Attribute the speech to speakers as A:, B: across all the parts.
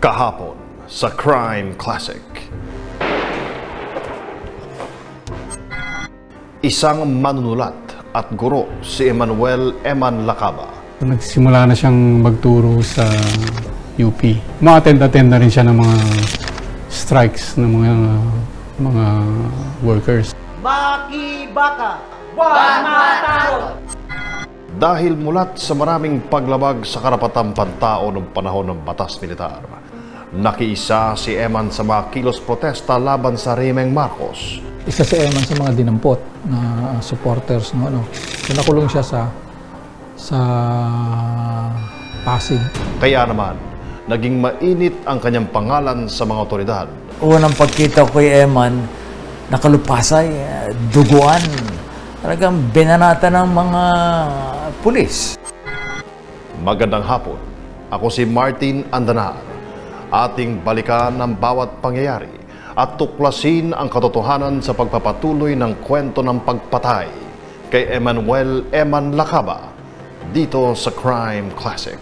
A: Kahapon sa Crime Classic. Isang manunulat at guro si Emmanuel Eman Lacaba.
B: Nagsimula na siyang magturo sa UP. Ma-attend na rin siya ng mga strikes ng mga workers.
C: Makibaka, wag matakot!
A: Dahil mulat sa maraming paglabag sa karapatang pantao noong panahon ng batas militar, nakiisa si Eman sa mga kilos protesta laban sa Rehimeng Marcos.
D: Isa si Eman sa mga dinampot na supporters no ano. So nakulong siya sa Pasig.
A: Kaya naman, naging mainit ang kanyang pangalan sa mga otoridad.
C: Unang pagkita ko kay Eman, nakalupasay, duguan. Talagang binanata ng mga pulis.
A: Magandang hapon. Ako si Martin Andanar. Ating balikan ang bawat pangyayari at tuklasin ang katotohanan sa pagpapatuloy ng kwento ng pagpatay kay Emmanuel Eman Lacaba dito sa Crime Classic.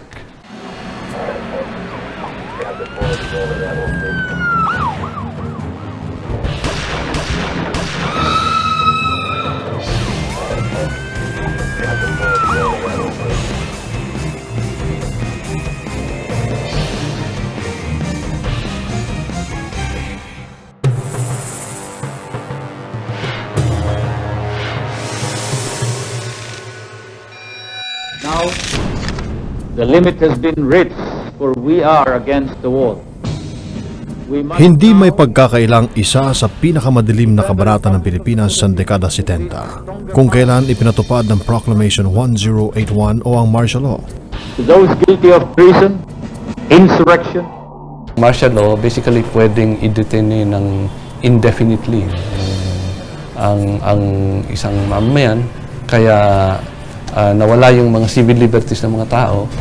E: Now, the limit has been reached, for we are against the wall.
A: Hindi may pagkakailang isa sa pinakamadilim na kabanata ng Pilipinas sa dekada 70, kung kailan ipinatupad ng Proclamation 1081 o ang Martial Law.
E: To those guilty of treason, insurrection,
F: martial law basically pwedeng i-detain ng indefinitely ang isang mamamayan, kaya nawala yung mga civil liberties ng mga tao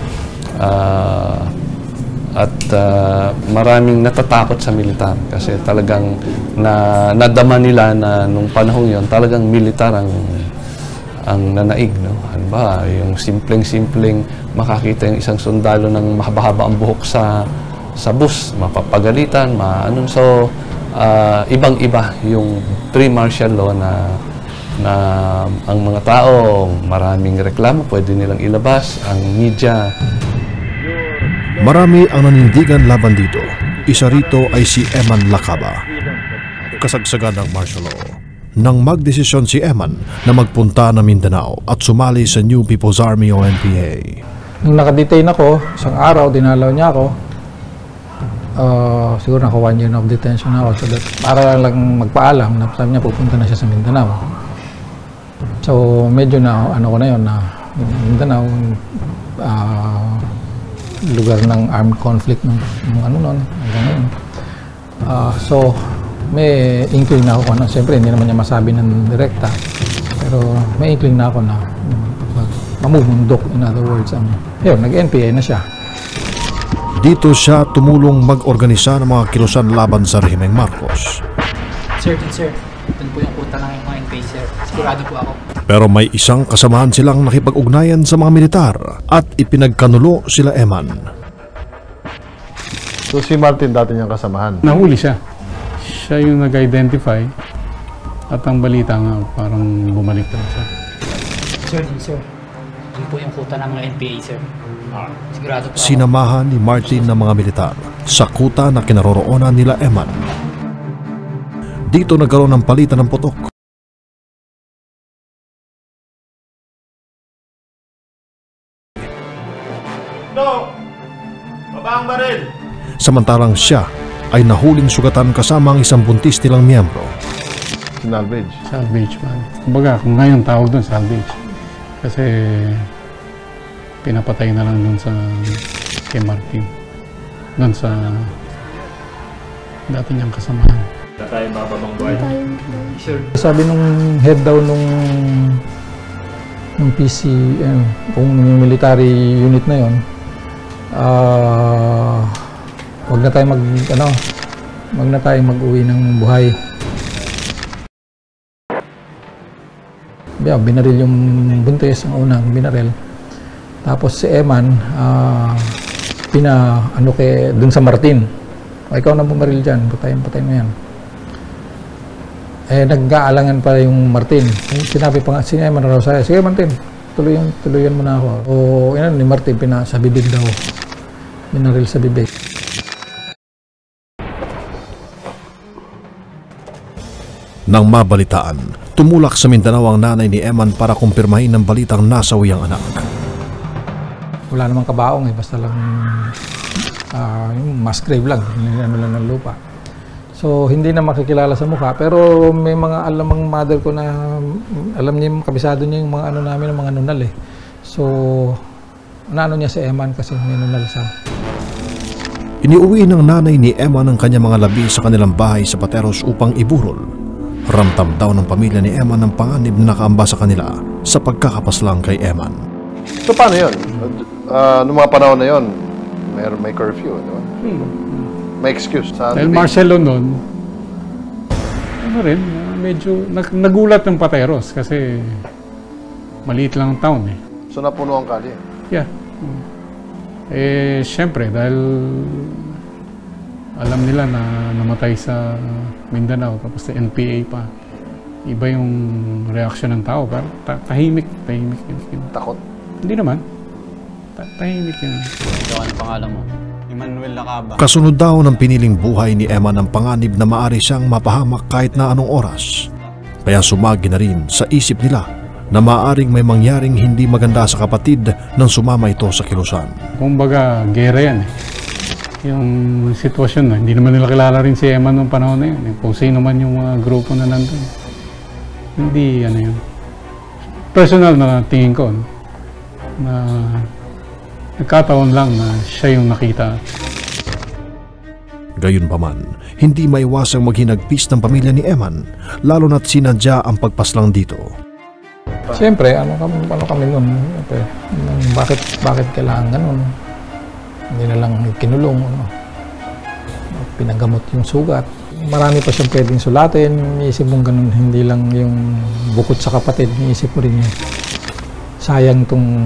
F: at maraming natatakot sa militar kasi talagang nadama nila na nung panahon yon talagang militar ang nanaig, no? Ano ba, yung simpleng makakita yung isang sundalo ng mahaba-haba ang buhok sa bus, mapapagalitan, so ibang-iba yung pre-martial law na ang mga tao, maraming reklamo, pwede nilang ilabas, ang media.
A: Marami ang nanindigan laban dito. Isa rito ay si Eman Lacaba. Kasagsagan ng martial law. Nang magdesisyon si Eman na magpunta ng Mindanao at sumali sa New People's Army o NPA.
D: Nung nakadetain ako, isang araw, dinalaw niya ako. Siguro naka 1 year of detention ako. So that, para lang magpaalam, sabi niya pupunta na siya sa Mindanao. So medyo na ano ko na yun na Mindanao, lugar ng armed conflict ng ano noon hanggang ngayon. So may inkling na ako na siyempre hindi naman niya masabi ng direkta, pero may inkling na ako na mamumundok, in other words. Yun, nag-NPA na siya.
A: Dito siya tumulong mag-organisa ng mga kilusan laban sa Rehimeng Marcos.
G: Sir, ito po yung punta ng mga NPA, sir. Sigurado po ako.
A: Pero may isang kasamahan silang nakipag-ugnayan sa mga militar at ipinagkanulo sila Eman. So si Martin dati niyang kasamahan?
B: Nahuli siya. Siya yung nag-identify at ang balita nga parang bumalik na siya.
G: Sir. Ito po yung kuta ng mga NPA, sir. Sigurado po ako.
A: Sinamahan ni Martin ng mga militar sa kuta na kinaroroonan nila Eman. Dito nagkaroon ng palitan ng putok.
H: No! Baba ang baril!
A: Samantalang siya ay nahuling sugatan kasama ang isang buntis nilang miyembro.
H: Salvage.
B: Salvage man. Kumbaga, kung ngayon tawag doon, salvage. Kasi pinapatay na lang doon sa kay Martin. Doon sa dati niyang kasamahan.
H: Tayo bababang buhay.
G: Sir.
D: Sabi nung head daw nung PCM, kung military unit na yon, wag na tayo mag-uwi ng buhay. Binaril yung buntis, ang unang binaril. Tapos si Eman, ano kay dun sa Martin. O, ikaw na bumaril dyan, patayin mo yan. Nag-aalangan pa yung Martin. Sinabi pa nga, sinema na raw sa'yo, sige Martin, tuluyan mo na ako. Ni Martin, sa bibig daw. Binaril sa bibig.
A: Nang mabalitaan, tumulak sa Mindanao ang nanay ni Eman para kumpirmahin ng balitang nasawi ang anak.
D: Wala namang kabaong basta lang yung mass grave lang, ano lang ng lupa. So hindi na makikilala sa mukha, pero may mga alam ang mother ko na alam niya, kabisado niya yung mga ano namin, mga nunal eh. So naano niya si Eman kasi may nunal siya.
A: Iniuwi ng nanay ni Eman ang kanyang mga labi sa kanilang bahay sa Pateros upang iburol. Ramdam daw ng pamilya ni Eman ang panganib na nakaamba sa kanila sa pagkakapaslang kay Eman.
H: So paano yun? Noong mga panahon na yun, may curfew, di ba? May excuse.
B: Dahil martial law nun, medyo nagulat ng Pateros kasi maliit lang ang town eh.
H: So napuno ang kalye?
B: Yeah. Siyempre, dahil alam nila na namatay sa Mindanao, tapos sa NPA pa. Iba yung reaksyon ng tao, pero tahimik yun.
H: Takot?
B: Hindi naman. Tahimik yun.
G: Ikaw, ano pangalan mo? Emmanuel Lacaba.
A: Kasunod daw ng piniling buhay ni Eman ang panganib na maaari siyang mapahamak kahit na anong oras. Kaya sumagi na rin sa isip nila na maaaring may mangyaring hindi maganda sa kapatid nang sumama ito sa kilusan.
B: Kumbaga, gera yan eh. Yung sitwasyon na, hindi naman nila kilala rin si Eman noong panahon na yun. Kung sino man yung mga grupo na nandun. Hindi, yun. Personal na tingin ko, na nagkataon lang na siya yung nakita.
A: Gayunpaman, hindi maiwasang maghinagpis ng pamilya ni Eman, lalo na't sinadya ang pagpaslang dito.
D: Siyempre, ano kami nun? Bakit kailangan ganun? Hindi na lang kinulong, pinagamot yung sugat. Marami pa siyang pwedeng sulatin. Iisip mong ganun, hindi lang yung bukod sa kapatid. Iisip mo rin yung sayang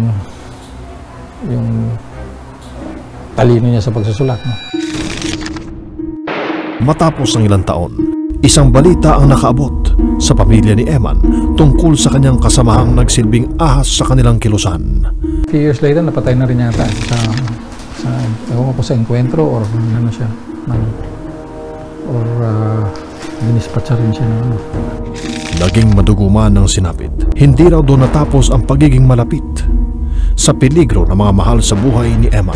D: yung talino niya sa pagsusulat. No?
A: Matapos ng ilang taon, isang balita ang nakaabot sa pamilya ni Eman tungkol sa kanyang kasamahang nagsilbing ahas sa kanilang kilusan.
D: A few years later, napatay na rin yata ewan ko sa enkwentro or ano siya, or dinispatcha rin siya na
A: Naging maduguman ng sinapit. Hindi raw doon natapos ang pagiging malapit sa peligro ng mga mahal sa buhay ni Eman.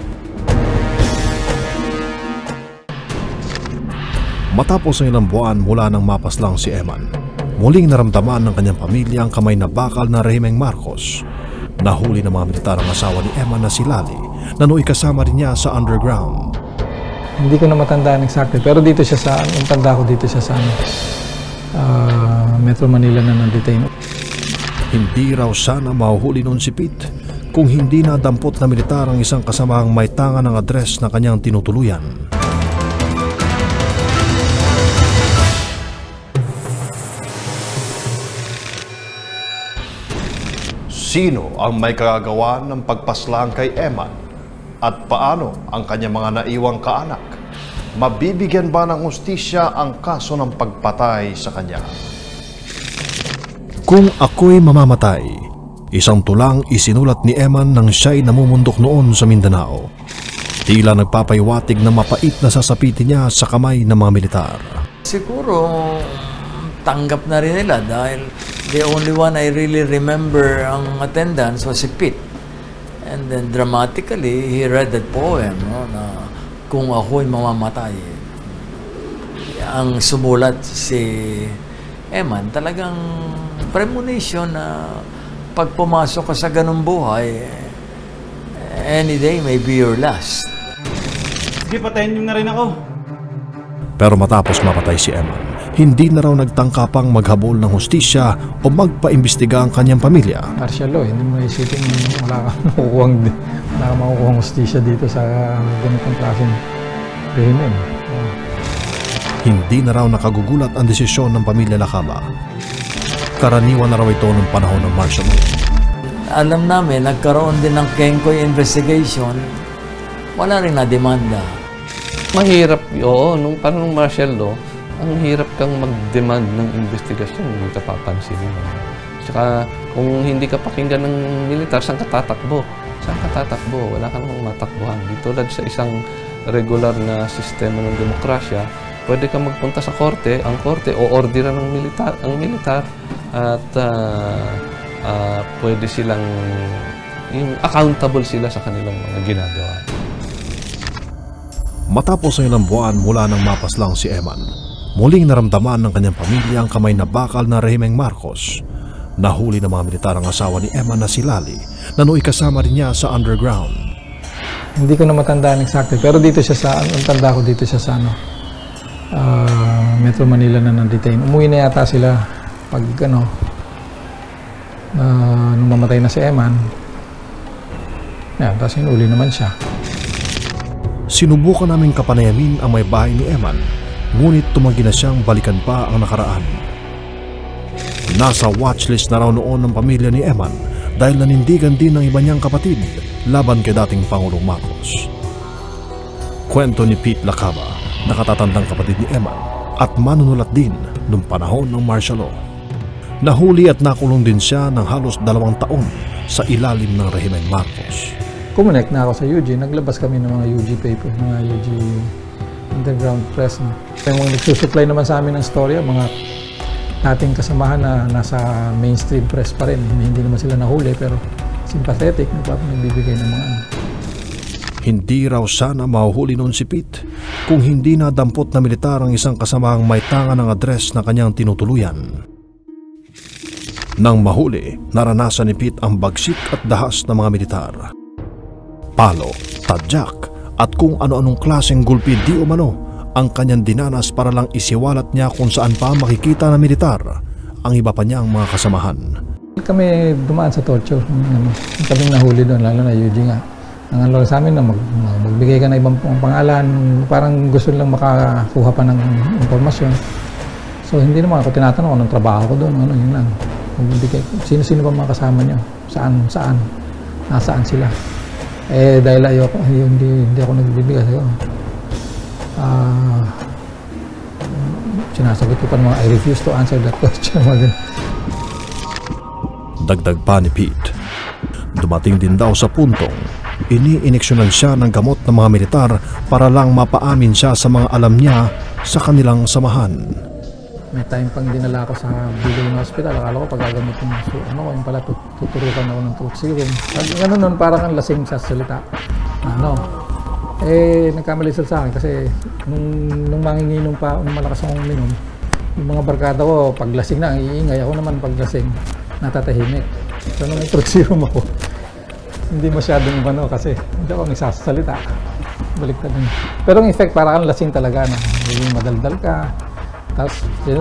A: Matapos ang ilang buwan mula nang mapaslang si Eman, muling naramdaman ng kanyang pamilya ang kamay na bakal na rehimeng Marcos. Nahuli ng mga militar ang asawa ni Eman na si Lali, na nooy kasama rin niya sa underground.
D: Hindi ko na matandaan exactly, pero dito siya yung tanda ko dito siya sa Metro Manila na na-detain.
A: Hindi raw sana mahuhuli noon si Pete kung hindi nadampot na militar ang isang kasamahang may tanga ng address na kanyang tinutuluyan. Sino ang may kagagawa ng pagpaslang kay Eman? At paano ang kanyang mga naiwang kaanak? Mabibigyan ba ng hustisya ang kaso ng pagpatay sa kanya? Kung ako'y mamamatay, isang tulang isinulat ni Eman nang siya'y namumundok noon sa Mindanao. Tila nagpapaywatig na mapait na sasapitin niya sa kamay ng mga militar.
C: Siguro tanggap na rin nila dahil the only one I really remember ang attendance was si Pete. And then dramatically, he read that poem, na kung ako'y mamamatay. Ang sumulat si Eman, talagang premonition na pag pumasok ka sa ganung buhay, any day may be your last.
G: Sige, patayin niyo na rin ako.
A: Pero matapos mapatay si Eman, hindi na raw nagtangka pang maghabol ng hustisya o magpaimbestiga ang kanyang pamilya.
D: Martial law, hindi mo isipin wala kang makukuhang hustisya dito sa ganitong klaseng rehimen.
A: Hindi na raw nakagugulat ang desisyon ng pamilya Lacaba. Karaniwan na raw ito ng panahon ng martial law.
C: Alam namin, nagkaroon din ng Kenkoy investigation wala rin na-demanda.
F: Mahirap, oo, parang nung martial law, ang hirap kang mag-demand ng investigasyon, hindi ka papansinin. Tsaka kung hindi ka pakinggan ng militar, saan ka tatakbo? Saan ka tatakbo? Wala ka namang matakbuhan. Di tulad sa isang regular na sistema ng demokrasya, pwede ka magpunta sa korte, ang korte o orderan ng militar at pwede silang accountable sila sa kanilang mga ginagawa.
A: Matapos ang ilang buwan mula nang mapaslang si Eman, muling naramdaman ng kanyang pamilya ang kamay na bakal na rehimeng Marcos. Nahuli ng mga militar ang asawa ni Eman na si Lali, na nooy kasama rin niya sa underground.
D: Hindi ko na matandaan exactly, pero dito siya sa, ang tanda ko dito siya sa Metro Manila na na-detain. Umuwi na yata sila pag nung mamatay na si Eman. Yan, tapos hinuli naman siya.
A: Sinubukan naming kapanayamin ang may bahay ni Eman, ngunit tumanggi na siyang balikan pa ang nakaraan. Nasa watchlist na raw noon ng pamilya ni Eman dahil nanindigan din ng iba niyang kapatid laban kay dating Pangulong Marcos. Kwento ni Pete Lacaba, nakatatandang kapatid ni Eman at manunulat din noong panahon ng martial law. Nahuli at nakulong din siya ng halos 2 taon sa ilalim ng rehimeng Marcos.
D: Kumonek na ako sa UG, naglabas kami ng mga UG papers, mga UG underground press. Yung mga nagsusupply naman sa amin ng storya, mga dating kasamahan na nasa mainstream press pa rin. Hindi naman sila nahuli pero sympathetic, nagbibigay ng mga
A: Hindi raw sana mahuhuli noon si Pete kung hindi nadampot na militar ang isang kasamahang may tanga ng address na kanyang tinutuluyan. Nang mahuli, naranasan ni Pete ang bagsik at dahas ng mga militar. Palo, tadyak at kung ano-anong klaseng gulpi di umano ang kanyang dinanas para lang isiwalat niya kung saan pa makikita ng militar ang iba pa niyang mga kasamahan.
D: Kami dumaan sa torture, kaming nahuli doon, lalo na UG nga. Ang ano sa amin na magbigay ka na ibang pangalan, parang gusto lang makakuha pa ng impormasyon. So hindi naman ako tinatanong anong trabaho ko doon, yun lang. Magbigay, sino-sino ba mga kasama niyo? Saan? Nasaan sila? Dahil ayoko, hindi ako nagbibigay sa'yo. Sinasagot ko pa ng mga, I refuse to answer that question.
A: Dagdag pa ni Pete, dumating din daw sa puntong iniineksyonan siya ng gamot ng mga militar para lang mapaamin siya sa mga alam niya sa kanilang samahan.
D: May time pang dinala ako sa Bigay na hospital. Akala ko pagagamot yung pala tuturukan ako ng truth serum. Ganun nun, parang ang lasing sa salita. Nagkamali sila sa akin kasi nung manginginom pa, nung malakas akong uminom, yung mga barkada ko, pag lasing na, ang iingay. Ako naman pag lasing, natatahimik. So nung may truth serum ako, hindi masyadong kasi hindi ako nagsasalita. Baliktad din. Pero ang effect, parang lasing talaga na. Yung madaldal ka. Tapos,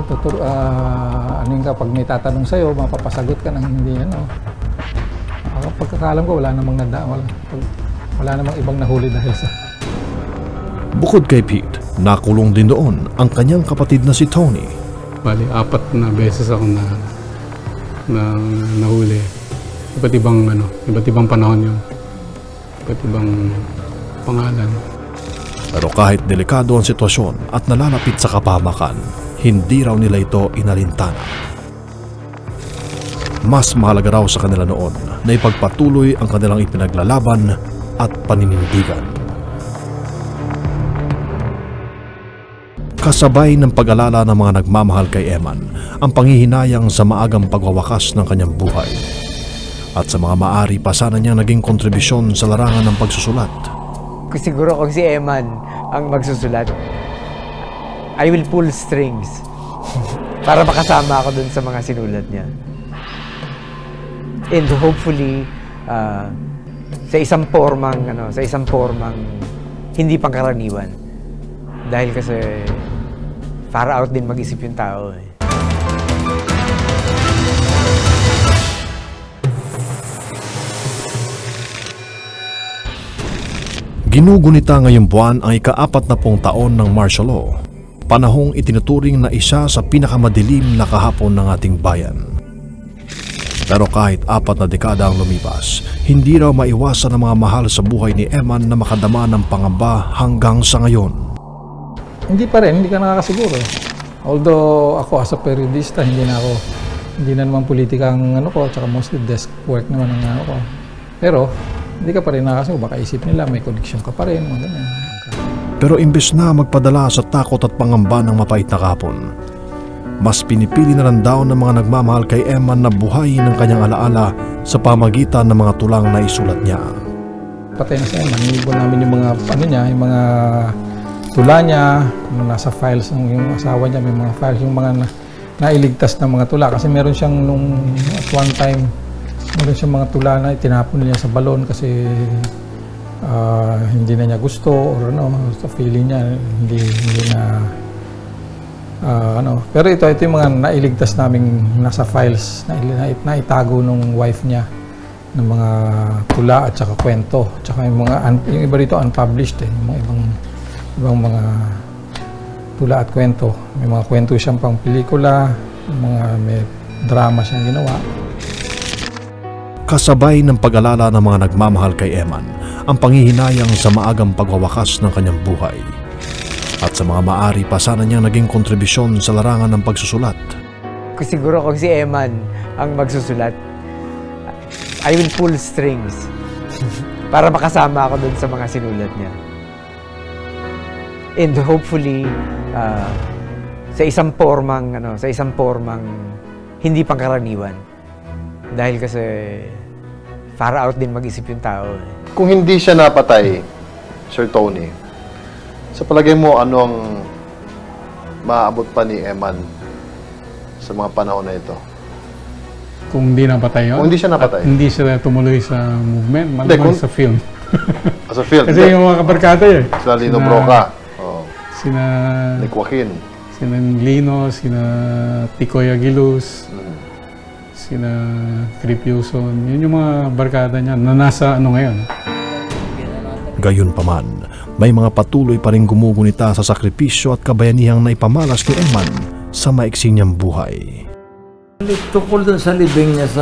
D: pag may tatanong sa'yo, mapapasagot ka ng hindi, Pagkakalam ko, wala namang ibang nahuli dahil sa...
A: Bukod kay Pete, nakulong din doon ang kanyang kapatid na si Tony.
B: Bali, 4 na beses ako na nahuli. Iba't ibang panahon yun. Iba't ibang pangalan.
A: Pero kahit delikado ang sitwasyon at nalalapit sa kapahamakan, hindi raw nila ito inalintana. Mas mahalaga raw sa kanila noon na ipagpatuloy ang kanilang ipinaglalaban at paninindigan. Kasabay ng pag-alala ng mga nagmamahal kay Eman ang panghihinayang sa maagang pagwawakas ng kanyang buhay. At sa mga maari pa sana niyang naging kontribusyon sa larangan ng pagsusulat.
I: Siguro kung si Eman ang magsusulat, I will pull strings para makasama ako dun sa mga sinulat niya. And hopefully, sa isang formang hindi pangkaraniwan. Dahil kasi far out din mag-isip yung tao.
A: Ginugunita ngayong buwan ang ika-40 taon ng martial law, panahong itinuturing na isa sa pinakamadilim na kahapon ng ating bayan. Pero kahit 4 na dekada ang lumipas, hindi raw maiwasan ang mga mahal sa buhay ni Eman na makadama ng pangamba hanggang sa ngayon.
D: Hindi pa rin, hindi ka nakakasiguro. Although ako as a periodista, hindi na naman politika ang ano ko, tsaka mostly desk work naman ang ano ko. Pero hindi ka pa rin nakakasiguro, baka isip nila may connection ka pa rin, mga ganyan.
A: Pero imbes na magpadala sa takot at pangamba ng mapait na kapon, mas pinipili na lang daw ng mga nagmamahal kay Eman na buhayin ng kanyang alaala sa pamagitan ng mga tulang na isulat niya.
D: Patay na si Eman, nilibon namin yung mga, ano niya, yung mga tula niya, kung nasa files ng yung asawa niya, may mga files, yung mga nailigtas na mga tula. Kasi meron siyang at one time, meron siyang mga tula na itinapon niya sa balon kasi hindi na niya gusto or ano, sa feeling niya, hindi na pero ito yung mga nailigtas naming nasa files na itago nung wife niya ng mga tula at saka kwento. Tsaka yung iba dito unpublished yung mga ibang mga tula at kwento. May mga kwento siyang pang pelikula, may drama siyang ginawa.
A: Kasabay ng pag-alala ng mga nagmamahal kay Eman ang panghihinayang sa maagang pagwawakas ng kanyang buhay. At sa mga maari pa sana niyang naging kontribusyon sa larangan ng pagsusulat.
I: Siguro kung si Eman ang magsusulat, I will pull strings para makasama ako dun sa mga sinulat niya. And hopefully, sa isang formang hindi pangkaraniwan. Dahil kasi far out din mag-isip yung tao.
H: Kung hindi siya napatay, Sir Tony, sa palagay mo, ano ang maaabot pa ni Eman sa mga panahon na ito?
B: Kung hindi napatay yun?
H: Kung hindi siya napatay.
B: Hindi siya tumuloy sa movement, malamang sa film.
H: Sa film?
B: Kasi yung mga kabarkada yun.
H: Sila Lino Broca.
B: Sina
H: Nick Joaquin.
B: Sina Lino, sina Ticoy Aguiluz, sina Trip Yuson. Yun yung mga barkada niya na nasa ngayon.
A: Gayunpaman, may mga patuloy pa rin gumugunita sa sakripisyo at kabayanihang naipamalas ni Eman sa maiksing niyang buhay.
C: Tungkol dun sa libing niya sa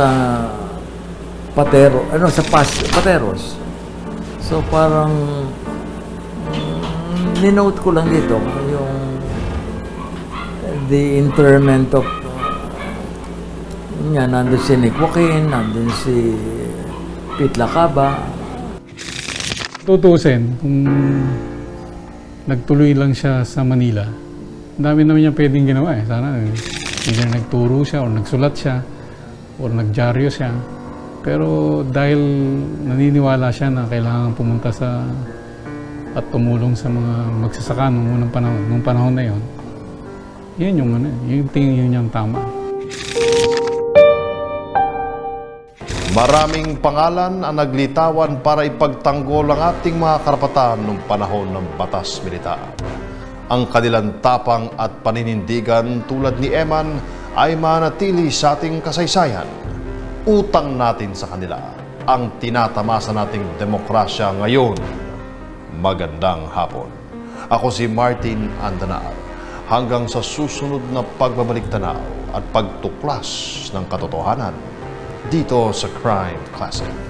C: Pateros. So parang ninote ko lang dito yung the interment of niya, nandun si Nick Joaquin, nandun si Pete Lacaba.
B: Tutusin, kung nagtuloy lang siya sa Manila, ang dami naman niya pwedeng ginawa eh. Sana either nagturo siya o nagsulat siya o nagdyaryo siya. Pero dahil naniniwala siya na kailangan pumunta at tumulong sa mga magsasaka nung panahon na yon, yun yung tingin niyang tama.
A: Maraming pangalan ang naglitawan para ipagtanggol ang ating mga karapatan noong panahon ng batas militar. Ang kanilang tapang at paninindigan tulad ni Eman ay manatili sa ating kasaysayan. Utang natin sa kanila ang tinatamasa nating demokrasya ngayon. Magandang hapon. Ako si Martin Andanar. Hanggang sa susunod na pagbabalik tanaw at pagtuklas ng katotohanan dito sa Crime Classic.